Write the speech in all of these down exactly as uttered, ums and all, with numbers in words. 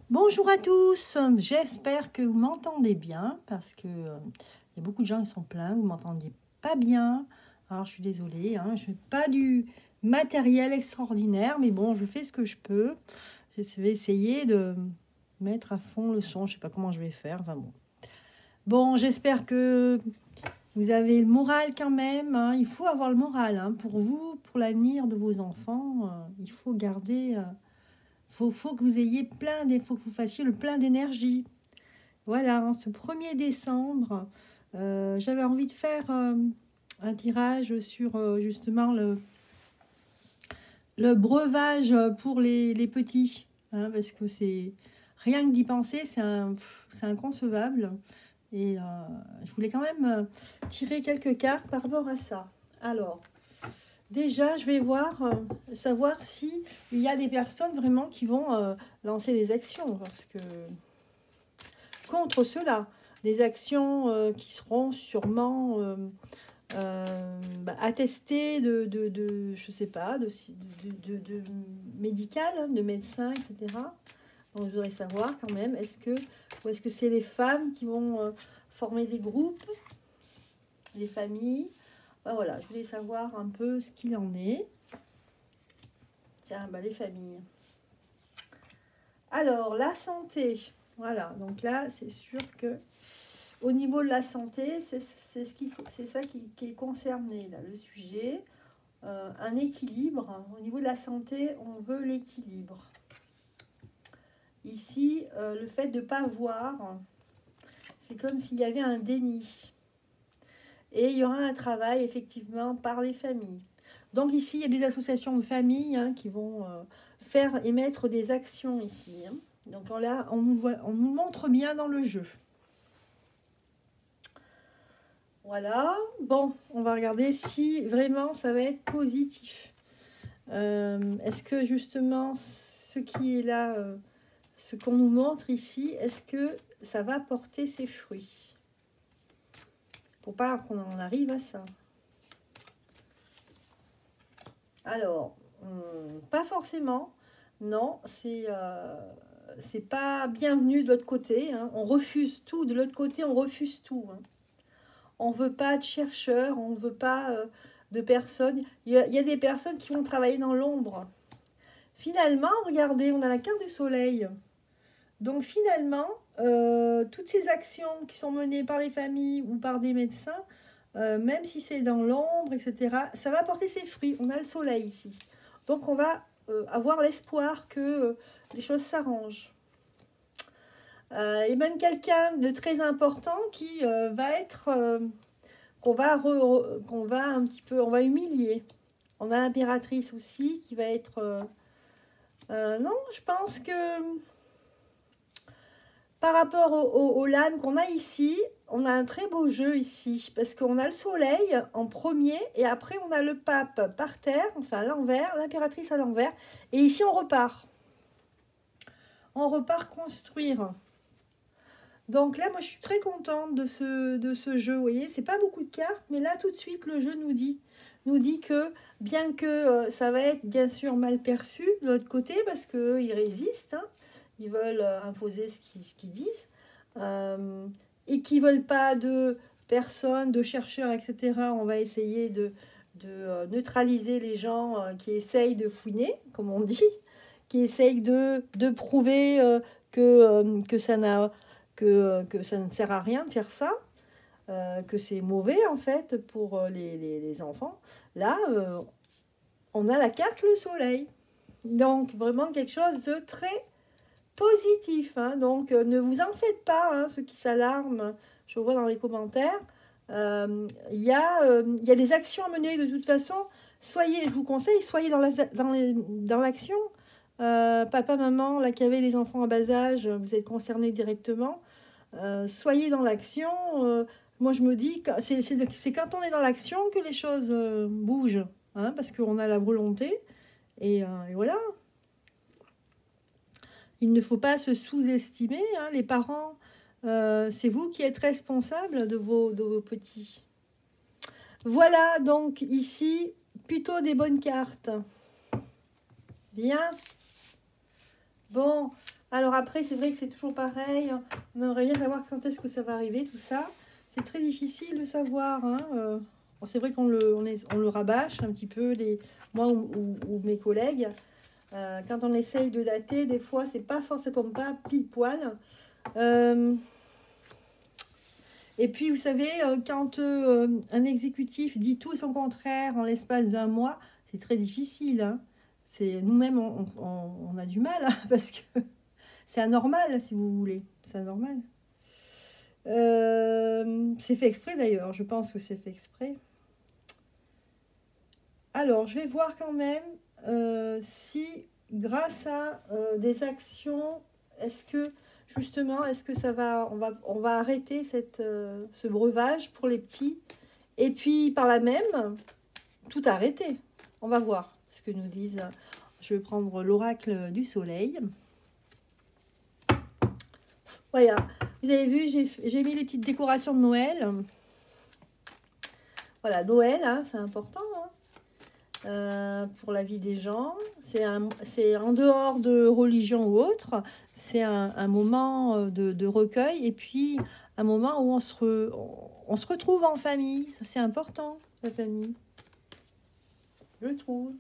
Bonjour à tous, j'espère que vous m'entendez bien parce que euh, il y a beaucoup de gens qui sont pleins, vous m'entendiez pas bien. Alors je suis désolée, hein, je n'ai pas du matériel extraordinaire, mais bon, je fais ce que je peux. Je vais essayer de mettre à fond le son, je sais pas comment je vais faire. Enfin bon, bon, j'espère que vous avez le moral quand même. Hein. Il faut avoir le moral hein, pour vous, pour l'avenir de vos enfants. Euh, il faut garder. Euh, faut, faut que vous ayez plein, il faut que vous fassiez le plein d'énergie. Voilà, hein, ce premier décembre, euh, j'avais envie de faire euh, un tirage sur euh, justement le, le breuvage pour les, les petits, hein, parce que c'est rien que d'y penser, c'est un, c'est inconcevable. Et euh, je voulais quand même euh, tirer quelques cartes par rapport à ça. Alors, déjà, je vais voir, euh, savoir si il y a des personnes vraiment qui vont euh, lancer des actions, parce que contre cela, des actions euh, qui seront sûrement euh, euh, bah, attestées de, de, de, je sais pas, de, de, de, de médical, de médecins, et cetera. Donc je voudrais savoir quand même, est-ce que, ou est-ce que c'est les femmes qui vont euh, former des groupes, les familles. Ben voilà, je voulais savoir un peu ce qu'il en est. Tiens, bah, les familles. Alors, la santé. Voilà, donc là, c'est sûr que au niveau de la santé, c'est ce qui, c'est ça qui, qui est concerné, là, le sujet. Euh, un équilibre. Au niveau de la santé, on veut l'équilibre. Ici, euh, le fait de ne pas voir, c'est comme s'il y avait un déni. Et il y aura un travail, effectivement, par les familles. Donc ici, il y a des associations de familles hein, qui vont euh, faire émettre des actions ici. Hein. Donc là, on nous, voit, on nous montre bien dans le jeu. Voilà. Bon, on va regarder si vraiment ça va être positif. Euh, est-ce que justement, ce qui est là, euh, ce qu'on nous montre ici, est-ce que ça va porter ses fruits? Faut pas qu'on en arrive à ça. Alors, hum, pas forcément. Non, c'est euh, c'est pas bienvenu de l'autre côté. Hein. On refuse tout. De l'autre côté, on refuse tout. Hein. On veut pas de chercheurs, on veut pas euh, de personnes. Il y, a, il y a des personnes qui vont travailler dans l'ombre. Finalement, regardez, on a la carte du soleil. Donc finalement, euh, toutes ces actions qui sont menées par les familles ou par des médecins, euh, même si c'est dans l'ombre, et cetera, ça va porter ses fruits. On a le soleil ici. Donc on va euh, avoir l'espoir que euh, les choses s'arrangent. Euh, et même quelqu'un de très important qui euh, va être, euh, qu'on va, re, re, qu'on va un petit peu, on va humilier. On a l'impératrice aussi qui va être... Euh, euh, non, je pense que... Par rapport au, au, aux lames qu'on a ici, on a un très beau jeu ici, parce qu'on a le soleil en premier, et après on a le pape par terre, enfin à l'envers, l'impératrice à l'envers, et ici on repart. On repart construire. Donc là, moi je suis très contente de ce, de ce jeu, vous voyez, c'est pas beaucoup de cartes, mais là tout de suite le jeu nous dit, nous dit que, bien que euh, ça va être bien sûr mal perçu de l'autre côté, parce qu'ils résistent, hein, ils veulent imposer ce qu'ils, ce qu'ils disent, euh, et qui ne veulent pas de personnes, de chercheurs, et cetera. On va essayer de, de euh, neutraliser les gens euh, qui essayent de fouiner, comme on dit, qui essayent de, de prouver euh, que, euh, que, ça n'a, que, que ça ne sert à rien de faire ça, euh, que c'est mauvais en fait pour les, les, les enfants. Là, euh, on a la carte le soleil. Donc vraiment quelque chose de très positif. Hein. Donc euh, ne vous en faites pas, hein, ceux qui s'alarment, je vois dans les commentaires. Il euh, y, euh, y a des actions à mener de toute façon. Soyez, je vous conseille, soyez dans, la, dans, les, dans l'action. Euh, papa, maman, là qui avait les enfants à bas âge, vous êtes concernés directement. Euh, soyez dans l'action. Euh, moi, je me dis, c'est, c'est, c'est quand on est dans l'action que les choses euh, bougent, hein, parce qu'on a la volonté. Et, euh, et voilà. Il ne faut pas se sous-estimer. Hein, les parents, euh, c'est vous qui êtes responsables de vos, de vos petits. Voilà, donc ici, plutôt des bonnes cartes. Bien. Bon, Alors après, c'est vrai que c'est toujours pareil. On aimerait bien savoir quand est-ce que ça va arriver, tout ça. C'est très difficile de savoir. Hein. Euh, bon, c'est vrai qu'on le, on est, on le rabâche un petit peu, les, moi ou, ou, ou mes collègues. Euh, quand on essaye de dater, des fois, c'est pas forcément, ça tombe pas pile poil. Euh, et puis, vous savez, quand euh, un exécutif dit tout et son contraire en l'espace d'un mois, c'est très difficile. Hein. C'est, nous-mêmes, on, on, on a du mal, hein, parce que c'est anormal, si vous voulez. C'est anormal. Euh, c'est fait exprès, d'ailleurs. Je pense que c'est fait exprès. Alors, je vais voir quand même euh, si, grâce à euh, des actions, est-ce que, justement, est-ce que ça va, on va, on va arrêter cette, euh, ce breuvage pour les petits. Et puis, par là même, tout arrêter. On va voir ce que nous disent. Je vais prendre l'oracle du soleil. Voilà. Vous avez vu, j'ai mis les petites décorations de Noël. Voilà, Noël, hein, c'est important. Hein. Euh, pour la vie des gens, c'est en dehors de religion ou autre, c'est un, un moment de, de recueil et puis un moment où on se, re, on se retrouve en famille. Ça, c'est important, la famille, je trouve.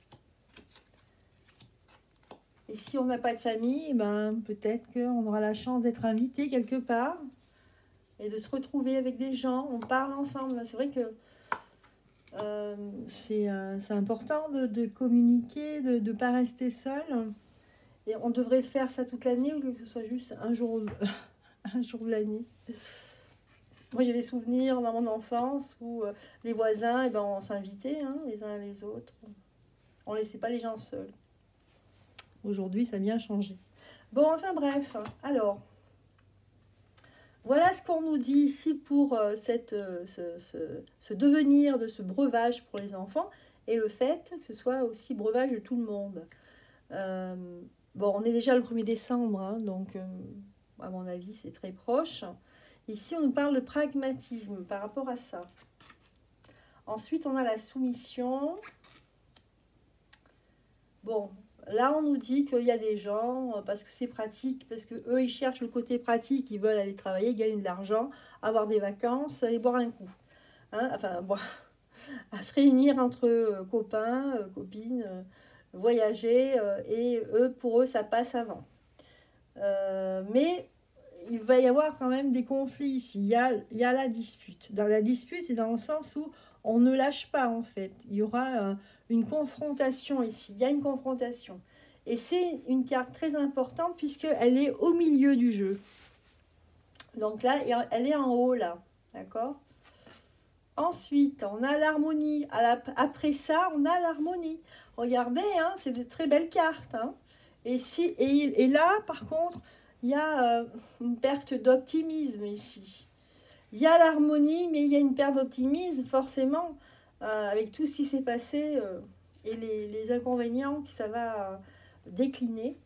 Et si on n'a pas de famille, ben, peut-être qu'on aura la chance d'être invité quelque part et de se retrouver avec des gens, on parle ensemble. C'est vrai que Euh, c'est euh, important de, de communiquer, de ne pas rester seul. Et on devrait le faire ça toute l'année au lieu que ce soit juste un jour, un jour de l'année. Moi, j'ai des souvenirs dans mon enfance où euh, les voisins, eh ben, on s'invitait hein, les uns les autres. On ne laissait pas les gens seuls. Aujourd'hui, ça a bien changé. Bon, enfin bref. Alors, voilà ce qu'on nous dit ici pour euh, cette, euh, ce, ce, ce devenir de ce breuvage pour les enfants et le fait que ce soit aussi breuvage de tout le monde. Euh, bon, on est déjà le premier décembre, hein, donc euh, à mon avis c'est très proche. Ici on nous parle de pragmatisme par rapport à ça. Ensuite on a la soumission. Bon, là, on nous dit qu'il y a des gens, parce que c'est pratique, parce qu'eux, ils cherchent le côté pratique, ils veulent aller travailler, gagner de l'argent, avoir des vacances et boire un coup. Hein, enfin, boire, à se réunir entre euh, copains, euh, copines, euh, voyager, euh, et eux, pour eux, ça passe avant. Euh, mais il va y avoir quand même des conflits ici. Il y a, il y a la dispute. Dans la dispute, c'est dans le sens où on ne lâche pas, en fait. Il y aura euh, une confrontation ici. Il y a une confrontation. Et c'est une carte très importante puisqu'elle est au milieu du jeu. Donc là, elle est en haut, là. D'accord ? Ensuite, on a l'harmonie. Après ça, on a l'harmonie. Regardez, hein, c'est de très belles cartes. Hein. Et, si, et, et là, par contre, il y a euh, une perte d'optimisme ici. Il y a l'harmonie, mais il y a une perte d'optimisme, forcément, euh, avec tout ce qui s'est passé euh, et les, les inconvénients que ça va euh, décliner.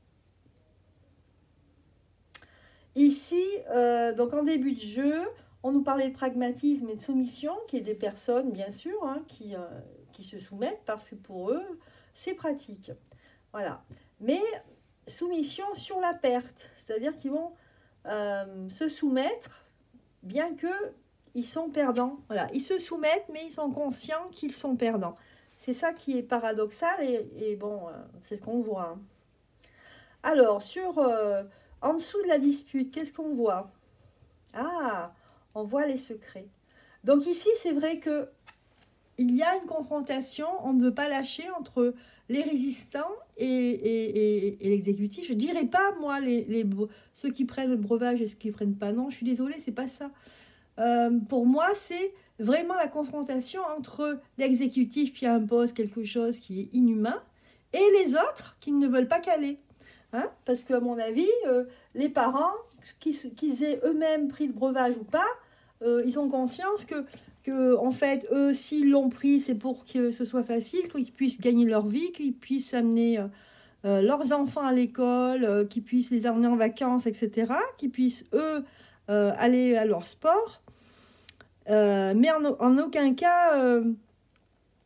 Ici, euh, donc en début de jeu, on nous parlait de pragmatisme et de soumission, qui est des personnes, bien sûr, hein, qui, euh, qui se soumettent parce que pour eux, c'est pratique. Voilà. Mais soumission sur la perte, c'est-à-dire qu'ils vont euh, se soumettre, bien qu'ils sont perdants. Voilà. Ils se soumettent, mais ils sont conscients qu'ils sont perdants. C'est ça qui est paradoxal, et, et bon, euh, c'est ce qu'on voit. Hein. Alors, sur, euh, en dessous de la dispute, qu'est-ce qu'on voit? Ah, on voit les secrets. Donc ici, c'est vrai que il y a une confrontation, on ne veut pas lâcher entre les résistants et, et, et, et l'exécutif. Je ne dirais pas, moi, les, les, ceux qui prennent le breuvage et ceux qui ne prennent pas. Non, je suis désolée, c'est pas ça. Euh, pour moi, c'est vraiment la confrontation entre l'exécutif qui impose quelque chose qui est inhumain et les autres qui ne veulent pas caler. Hein, parce qu'à mon avis, euh, les parents, qu'ils aient eux-mêmes pris le breuvage ou pas, euh, ils ont conscience que, que, en fait, eux, s'ils l'ont pris, c'est pour que ce soit facile, qu'ils puissent gagner leur vie, qu'ils puissent amener euh, leurs enfants à l'école, euh, qu'ils puissent les amener en vacances, et cetera, qu'ils puissent, eux, euh, aller à leur sport. Euh, mais en, en aucun cas... Euh,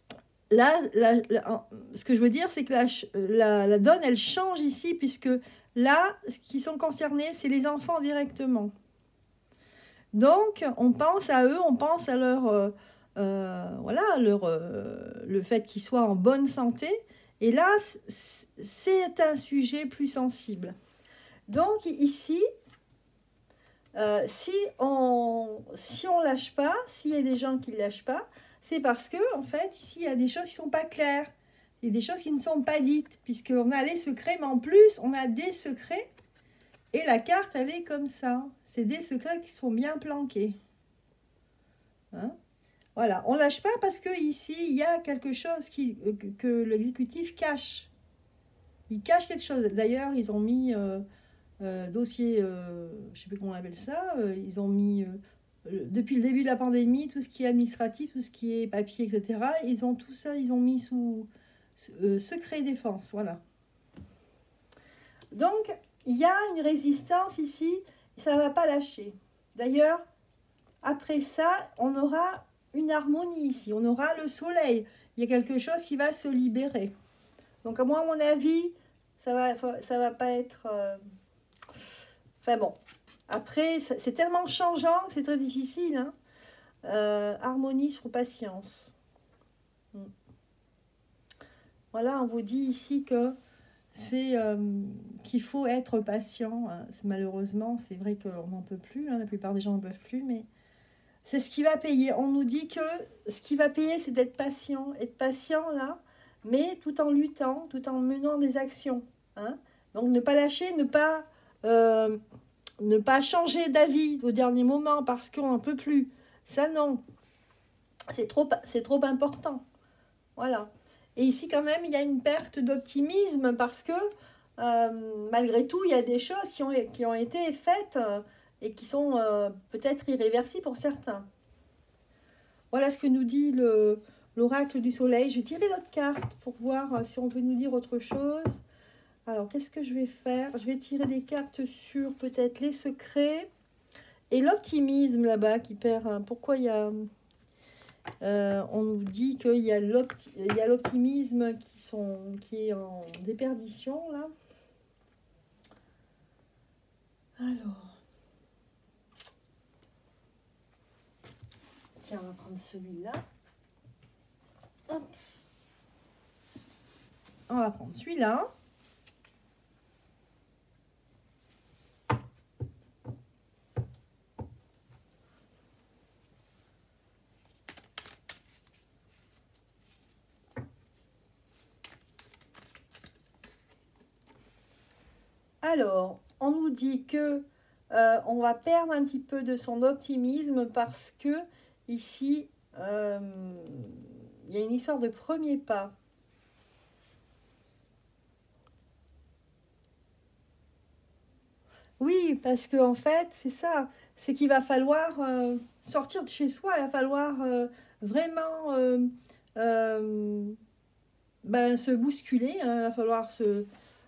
Là, la, la, ce que je veux dire, c'est que la, la, la donne, elle change ici, puisque Là, ce qui sont concernés, c'est les enfants directement. Donc, on pense à eux, on pense à leur, euh, euh, voilà, leur, euh, le fait qu'ils soient en bonne santé. Et là, c'est un sujet plus sensible. Donc, ici, euh, si on si on lâche pas, s'il y a des gens qui ne lâchent pas, c'est parce que, en fait, ici, il y a des choses qui ne sont pas claires. Il y a des choses qui ne sont pas dites, puisqu'on a les secrets, mais en plus, on a des secrets. Et la carte, elle est comme ça. C'est des secrets qui sont bien planqués. Hein? Voilà, on ne lâche pas parce que ici il y a quelque chose qui, euh, que, que l'exécutif cache. Il cache quelque chose. D'ailleurs, ils ont mis euh, euh, dossier, euh, je ne sais plus comment on appelle ça, euh, ils ont mis, euh, depuis le début de la pandémie, tout ce qui est administratif, tout ce qui est papier, et cetera. Ils ont tout ça, ils ont mis sous euh, secret défense, voilà. Donc, il y a une résistance ici, et ça ne va pas lâcher. D'ailleurs, après ça, on aura une harmonie ici, on aura le soleil. Il y a quelque chose qui va se libérer. Donc, à moi, à mon avis, ça va, ça va pas être... Euh... Enfin bon, après, c'est tellement changeant que c'est très difficile. Hein. Euh, harmonie sur patience. Voilà, on vous dit ici que c'est euh, qu'il faut être patient. Hein. Malheureusement, c'est vrai qu'on n'en peut plus. Hein. La plupart des gens n'en peuvent plus, mais c'est ce qui va payer. On nous dit que ce qui va payer, c'est d'être patient. Être patient, là, mais tout en luttant, tout en menant des actions. Hein. Donc, ne pas lâcher, ne pas, euh, ne pas changer d'avis au dernier moment parce qu'on n'en peut plus. Ça, non. C'est trop, c'est trop important. Voilà. Et ici, quand même, il y a une perte d'optimisme parce que, euh, malgré tout, il y a des choses qui ont, qui ont été faites euh, et qui sont euh, peut-être irréversibles pour certains. Voilà ce que nous dit le, l'oracle du soleil. Je vais tirer notre carte pour voir si on peut nous dire autre chose. Alors, qu'est-ce que je vais faire? Je vais tirer des cartes sur peut-être les secrets et l'optimisme là-bas qui perd. Pourquoi il y a... Euh, on nous dit qu'il y a l'optimisme qui, sont, qui est en déperdition là. Alors, tiens, on va prendre celui-là. Hop. On va prendre celui-là. Alors, on nous dit que euh, on va perdre un petit peu de son optimisme parce que ici, euh, il y a une histoire de premier pas. Oui, parce que en fait, c'est ça, c'est qu'il va falloir euh, sortir de chez soi, il va falloir euh, vraiment euh, euh, ben, se bousculer, hein, il va falloir se,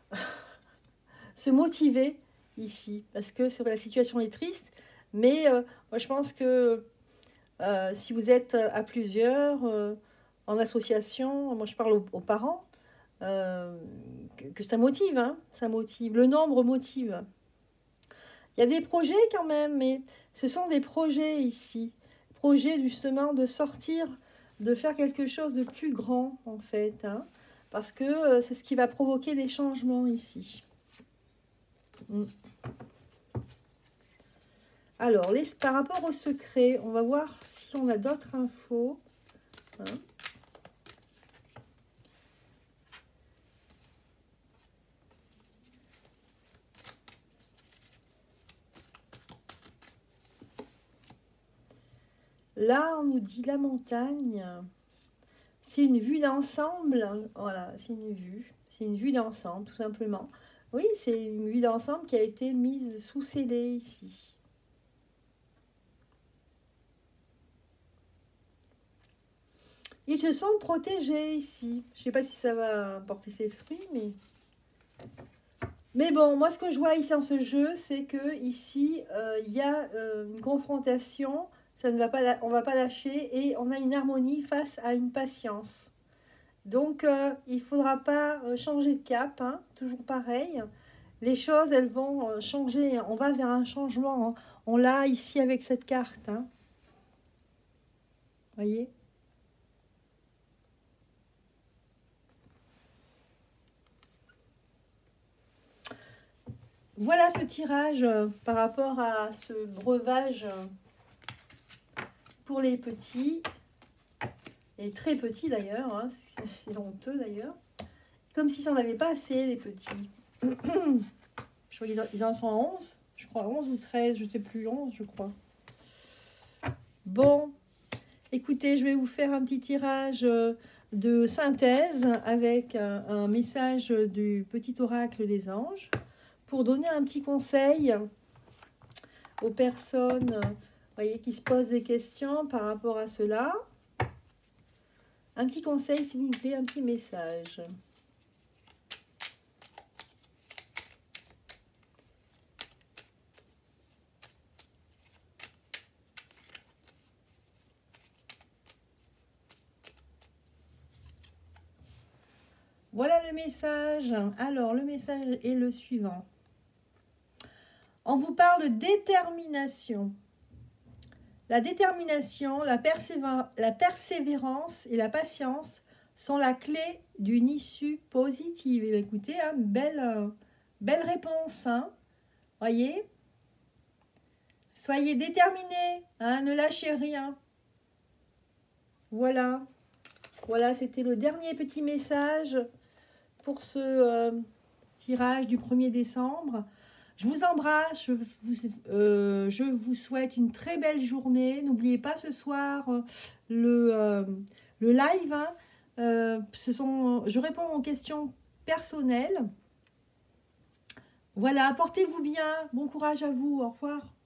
se motiver ici, parce que la situation est triste, mais euh, moi je pense que euh, si vous êtes à plusieurs, euh, en association, moi je parle aux, aux parents, euh, que, que ça motive, hein, ça motive, le nombre motive. Il y a des projets quand même, mais ce sont des projets ici. Projets justement de sortir, de faire quelque chose de plus grand en fait. Hein, parce que euh, c'est ce qui va provoquer des changements ici. Mm. Alors, les, par rapport au secret, on va voir si on a d'autres infos. Hein. Là, on nous dit la montagne. C'est une vue d'ensemble. Voilà, c'est une vue. C'est une vue d'ensemble, tout simplement. Oui, c'est une vue d'ensemble qui a été mise sous scellé ici. Ils se sont protégés ici. Je ne sais pas si ça va porter ses fruits, mais... Mais bon, moi, ce que je vois ici dans ce jeu, c'est que ici, euh, il y a euh, une confrontation. Ça ne va pas, on ne va pas lâcher et on a une harmonie face à une patience. Donc, euh, il ne faudra pas changer de cap, hein, toujours pareil. les choses, elles vont euh, changer. On va vers un changement, hein. On l'a ici avec cette carte, hein. Voyez? Voilà ce tirage euh, par rapport à ce breuvage euh, pour les petits, et très petits d'ailleurs, hein, c'est honteux d'ailleurs, comme si ça n'en avait pas assez les petits. Je crois qu'ils en, ils en sont à onze, je crois onze ou treize, je ne sais plus, onze je crois. Bon, écoutez, je vais vous faire un petit tirage euh, de synthèse avec un, un message du petit oracle des anges pour donner un petit conseil aux personnes, voyez, qui se posent des questions par rapport à cela. Un petit conseil, s'il vous plaît, un petit message. Voilà le message. Alors, le message est le suivant. On vous parle de détermination. La détermination, la, persévér la persévérance et la patience sont la clé d'une issue positive. Et écoutez, hein, belle, euh, belle réponse. Hein. Voyez? Soyez déterminés, hein, ne lâchez rien. Voilà. Voilà, c'était le dernier petit message pour ce euh, tirage du premier décembre. Je vous embrasse, je vous, euh, je vous souhaite une très belle journée. N'oubliez pas ce soir euh, le, euh, le live. Hein. Euh, ce sont, je réponds aux questions personnelles. Voilà, portez-vous bien. Bon courage à vous. Au revoir.